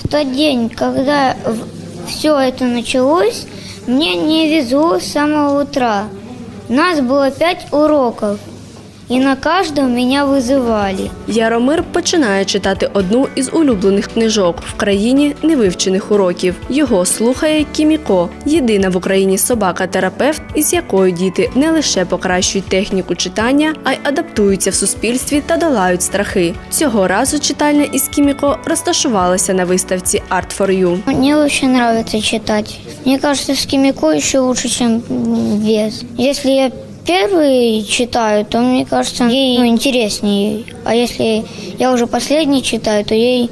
тот день, когда все это началось, мне не везло с самого утра. У нас было 5 уроков, и на каждом меня вызывали. Яромир починає читати одну із улюблених книжок в країні невивчених уроків. Його слухає Кіміко – єдина в Україні собака-терапевт, із якою діти не лише покращують техніку читання, а й адаптуються в суспільстві та долають страхи. Цього разу читальня із Кіміко розташувалася на виставці Art for You. Мне очень нравится читать. Мне кажется, с Кимико еще лучше, чем без. Если я первый читаю, то, мне кажется, ей интереснее. А если я уже последний читаю, то ей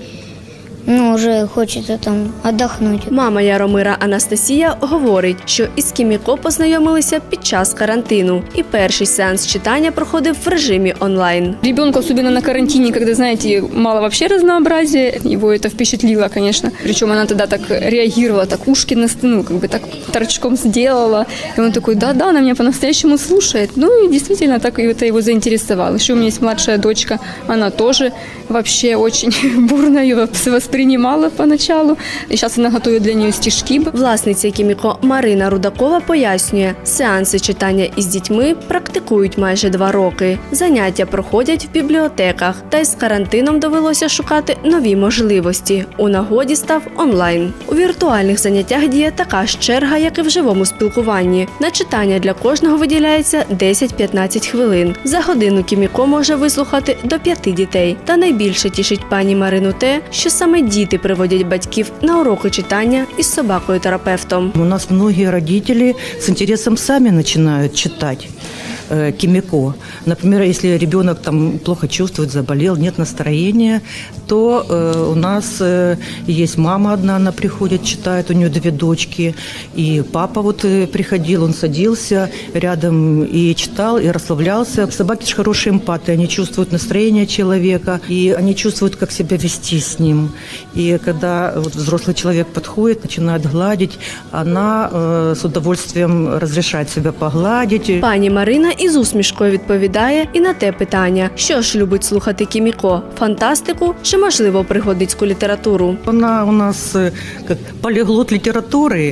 уже хочеться там віддохнути. Мама Яромира Анастасія говорить, що із Кіміко познайомилися під час карантину. І перший сеанс читання проходив в режимі онлайн. Ребенку, особенно на карантине, когда, знаете, мало вообще разнообразия, его это впечатлило, конечно. Причем она тогда так реагировала, так ушки так торчком сделала. И он такой, да, она меня по-настоящему слушает. Ну и действительно так это его заинтересовало. Еще у меня есть младшая дочка, она тоже вообще очень бурно ее воспринимала поначалу. І зараз вона готує для неї стишки. Власниця Кіміко Марина Рудакова пояснює, сеанси читання із дітьми практикують майже 2 роки. Заняття проходять в бібліотеках, та й з карантином довелося шукати нові можливості. У нагоді став онлайн. У віртуальних заняттях діє така ж черга, як і в живому спілкуванні. На читання для кожного виділяється 10-15 хвилин. За годину Кіміко може вислухати до 5 дітей. Та найбільше тішить пані Марину те, що саме діти приводять батьків на уроки читання із собакою-терапевтом. У нас многие родители с интересом сами начинают читать Кимико. Например, если ребенок там плохо чувствует, заболел, нет настроения, то у нас есть мама одна, она приходит, читает, у нее 2 дочки, и папа приходил, он садился рядом и читал, и расслаблялся. Собаки же хорошие эмпаты, они чувствуют настроение человека, и они чувствуют, как себя вести с ним. И когда взрослый человек подходит, начинает гладить, она с удовольствием разрешает себя погладить. Пані Марина із усмішкою відповідає і на те питання, що ж любить слухати Кіміко – фантастику чи, можливо, пригодницьку літературу. Она у нас как полиглот литературы.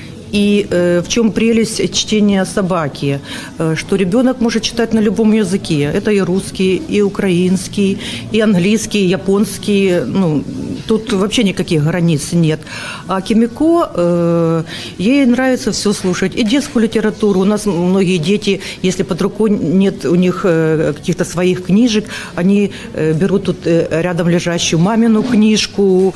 И в чем прелесть чтения собаки, что ребенок может читать на любом языке. Это и русский, и украинский, и английский, и японский. Тут вообще никаких границ нет. А Кимико, ей нравится все слушать. И детскую литературу. У нас многие дети, если под рукой нет у них каких-то своих книжек, они берут тут рядом лежащую мамину книжку,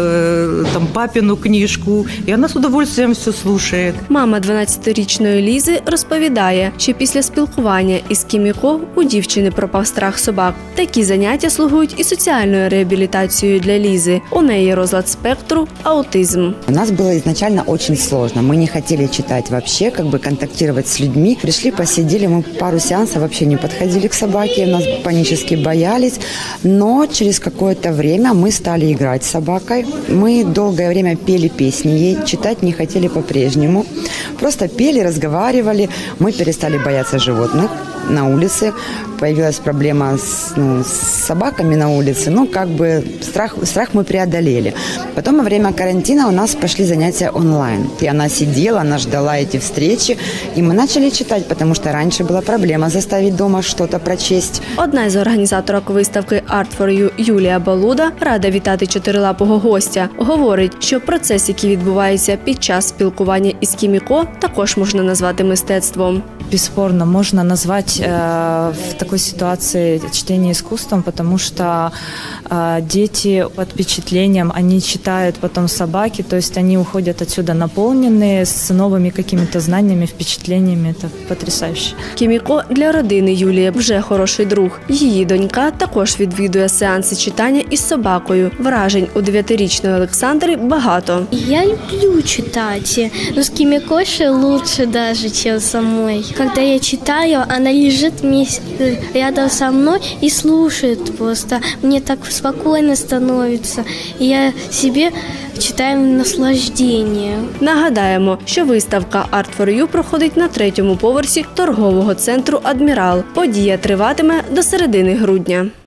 там папину книжку. И она с удовольствием все слушает. Мама 12-річної Лізи розповідає, що після спілкування із Кіміко у дівчини пропав страх собак. Такі заняття слугують і соціальною реабілітацією для Лізи. У неї розлад спектру, аутизм. У нас было изначально очень сложно. Мы не хотели читать вообще, контактировать с людьми. Пришли, посидели, мы пару сеансов вообще не подходили к собаке, нас панически боялись. Но через какое-то время мы стали играть с собакой. Мы долгое время пели песни ей, читать не хотели по-прежнему. Просто пели, разговаривали. Мы перестали бояться животных на улице. Появилась проблема с собаками на улице. Страх мы преодолели. Потом во время карантина у нас пошли занятия онлайн. И она сидела, она ждала эти встречи. И мы начали читать, потому что раньше была проблема заставить дома что-то прочесть. Одна із організаторок виставки Art for You Юлія Балуда рада вітати чотирилапого гостя. Говорить, що процес, який відбувається під час спілкування із Кіміко, також можна назвати мистецтвом. Бесспорно, можно назвать в такой ситуации чтение искусством, потому что дети под впечатлением, они читают потом собаки, то есть они уходят отсюда наполненные, с новыми какими-то знаниями, впечатлениями. Это потрясающе. Кіміко для родини Юлії вже хороший друг. Її донька також відвідує сеанси читання із собакою. Вражень у 9-річної Олександри багато. Я люблю читать, но с Кимико лучше даже, чем самой. Когда я читаю, она лежит рядом со мной и слушает просто. Мне так спокойно становится. И я себе читаю наслаждення. Нагадаємо, що виставка Art for You проходить на 3-му поверсі торгового центру «Адмірал». Подія триватиме до середини грудня.